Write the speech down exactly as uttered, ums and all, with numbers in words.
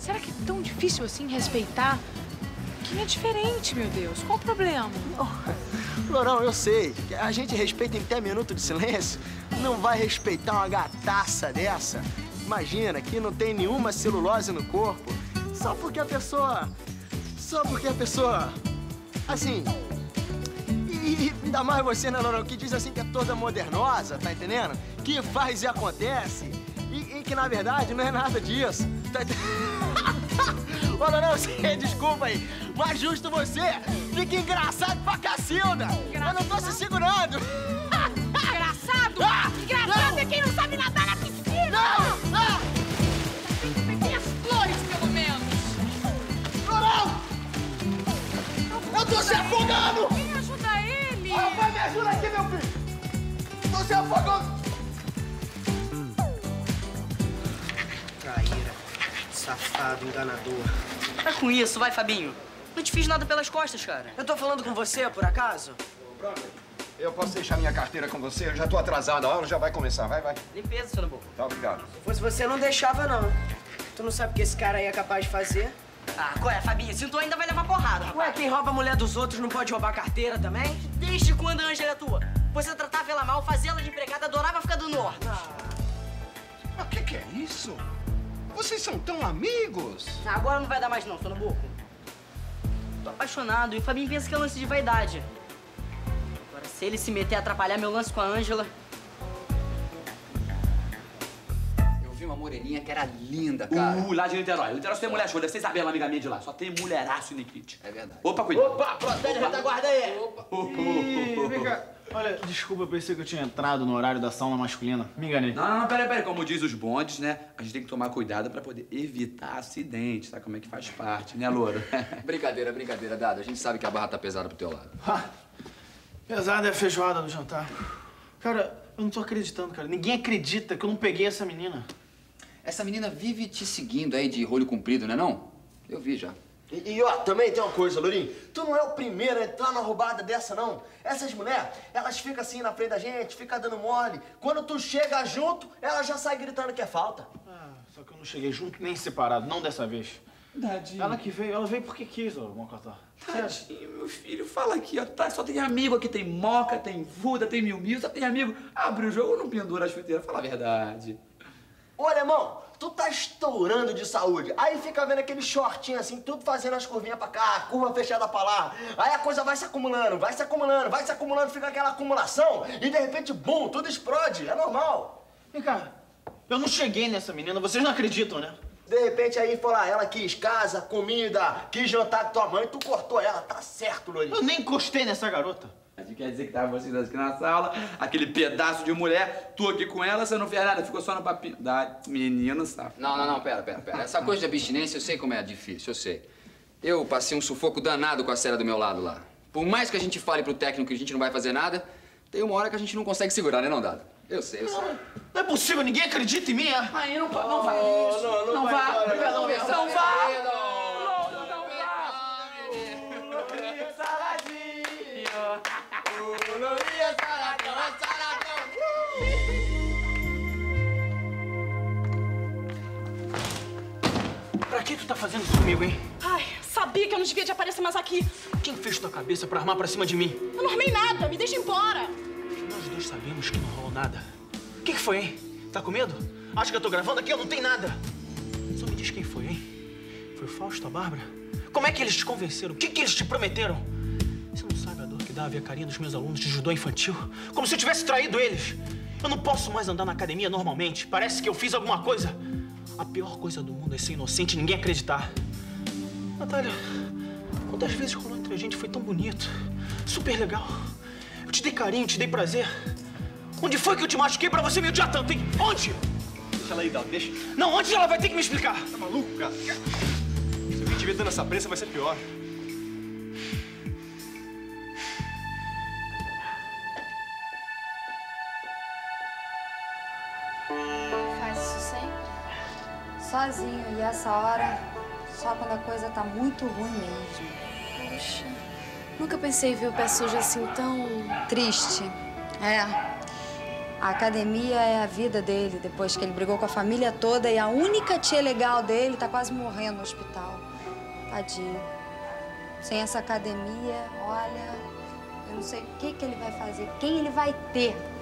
será que é tão difícil assim respeitar quem é diferente, meu Deus? Qual o problema? Oh, Lorão, eu sei. A gente respeita em até minuto de silêncio. Não vai respeitar uma gataça dessa? Imagina, que não tem nenhuma celulose no corpo. Só porque a pessoa... Só porque a pessoa... Assim... E, e ainda mais você, né, Lorão, que diz assim que é toda modernosa, tá entendendo? Que faz e acontece. E, e que, na verdade, não é nada disso. Tá entendendo? Ô, Lorão, você, desculpa aí, mas justo você fica engraçado pra cacilda. Engraçado? Eu não tô se segurando. Engraçado? Ah, engraçado não. É quem não sabe nadar na piscina. Não! Ah. Tem as flores, pelo menos. Lorão! Eu tô se afogando! Alguém ajuda ele! Ah, pai, me ajuda aqui, meu filho! Tô se afogando! Traíra, safado, enganador. Para com isso, vai, Fabinho. Não te fiz nada pelas costas, cara. Eu tô falando com você, por acaso? Eu posso deixar minha carteira com você? Eu já tô atrasado, a aula já vai começar. Vai, vai. Limpeza, seu Nabuco. Tá, obrigado. Se fosse você, eu não deixava, não. Tu não sabe o que esse cara aí é capaz de fazer? Ah, qual é, Fabinho? Se tu ainda vai levar porrada, rapaz. Ué, quem rouba a mulher dos outros não pode roubar carteira também? Desde quando a Ângela é tua? Você tratava ela mal, fazia ela de empregada, adorava ficar dando ordem. Ah. Mas o que, que é isso? Vocês são tão amigos? Ah, agora não vai dar mais não, seu Nabuco. Tô apaixonado e o Fabinho pensa que é lance de vaidade. Agora, se ele se meter a atrapalhar meu lance com a Ângela... Eu vi uma moreninha que era linda, cara. Uh, lá de Niterói. Niterói só tem mulher show. Deve ser Isabela, amiga minha de lá. Só tem mulheraço em Nikit. É verdade. Opa, cuidado. Opa, protege a retaguarda aí! Opa! Ih, vem cá. Olha, desculpa, eu pensei que eu tinha entrado no horário da sauna masculina. Me enganei. Não, não, não, peraí, peraí. Como diz os bondes, né? A gente tem que tomar cuidado pra poder evitar acidentes, sabe como é que faz parte, né, Louro? Brincadeira, brincadeira, Dado. A gente sabe que a barra tá pesada pro teu lado. Ha, pesada é a feijoada no jantar. Cara, eu não tô acreditando, cara. Ninguém acredita que eu não peguei essa menina. Essa menina vive te seguindo aí de rolho comprido, né não? Eu vi já. E, e, ó, também tem uma coisa, Lourinho. Tu não é o primeiro a entrar numa roubada dessa, não. Essas mulheres, elas ficam assim na frente da gente, ficam dando mole. Quando tu chega junto, ela já sai gritando que é falta. Ah, só que eu não cheguei junto nem separado, não dessa vez. Tadinho. Ela que veio, ela veio porque quis, ó, Mocotó. Tadinho, meu filho. Fala aqui, ó. Tá, só tem amigo aqui. Tem Moca, tem Vuda, tem Mil Mil. Só tem amigo. Abre o jogo, não pendura as chuteiras. Fala a verdade. Ô, alemão, tu tá estourando de saúde. Aí fica vendo aquele shortinho assim, tudo fazendo as curvinhas pra cá, curva fechada pra lá. Aí a coisa vai se acumulando, vai se acumulando, vai se acumulando, fica aquela acumulação e de repente, bum, tudo explode. É normal. Vem cá, eu não cheguei nessa menina, vocês não acreditam, né? De repente aí, foi lá, ela quis casa, comida, quis jantar com tua mãe, tu cortou ela. Tá certo, Lourinho. Eu nem encostei nessa garota. Quer dizer que tava vocês aqui na sala, aquele pedaço de mulher, tu aqui com ela, você não fez nada, ficou só no papinho. Da menina, sabe? Não, não, não, pera, pera, pera. Essa coisa de abstinência, eu sei como é difícil, eu sei. Eu passei um sufoco danado com a Célia do meu lado lá. Por mais que a gente fale pro técnico que a gente não vai fazer nada, tem uma hora que a gente não consegue segurar, né, não, Dado? Eu sei, eu sei. Não, não é possível, ninguém acredita em mim, é? Aí não, não vai isso. Não, não, não vai. vá. Não, Não, não, não, não, não vá. Pra que tu tá fazendo isso comigo, hein? Ai, sabia que eu não devia te aparecer mais aqui. Quem fez tua cabeça pra armar pra cima de mim? Eu não armei nada, me deixa embora. Nós dois sabemos que não rolou nada. O que que foi, hein? Tá com medo? Acha que eu tô gravando aqui? Eu não tenho nada. Só me diz quem foi, hein? Foi o Fausto, a Bárbara? Como é que eles te convenceram? O que que eles te prometeram? Você não sabe a dor que dá a ver a carinha dos meus alunos de judô infantil? Como se eu tivesse traído eles. Eu não posso mais andar na academia normalmente. Parece que eu fiz alguma coisa. A pior coisa do mundo é ser inocente e ninguém acreditar. Natália, quantas vezes rolou entre a gente, foi tão bonito. Super legal. Eu te dei carinho, te dei prazer. Onde foi que eu te machuquei pra você me odiar tanto, hein? Onde? Deixa ela aí, Dado, deixa. Não, onde ela vai ter que me explicar? Tá maluco, cara? Se alguém te ver dando essa prensa, vai ser pior. Faz isso sempre? Sozinho, e essa hora, só quando a coisa tá muito ruim mesmo. Poxa, nunca pensei em ver o pé sujo assim tão... Triste. É. A academia é a vida dele, depois que ele brigou com a família toda e a única tia legal dele tá quase morrendo no hospital. Tadinho. Sem essa academia, olha, eu não sei o que, que ele vai fazer, quem ele vai ter.